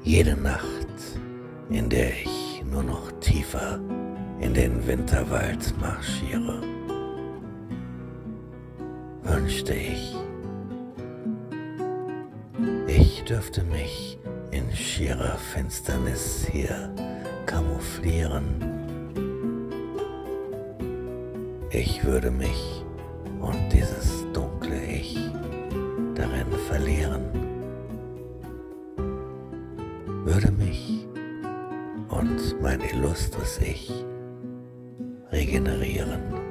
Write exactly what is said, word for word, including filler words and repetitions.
Jede Nacht, in der ich nur noch tiefer in den Winterwald marschiere, wünschte ich, ich dürfte mich in schierer Finsternis hier camouflieren. Ich würde mich und dieses dunkle Ich darin verlieren, würde mich und mein illustres Ich regenerieren.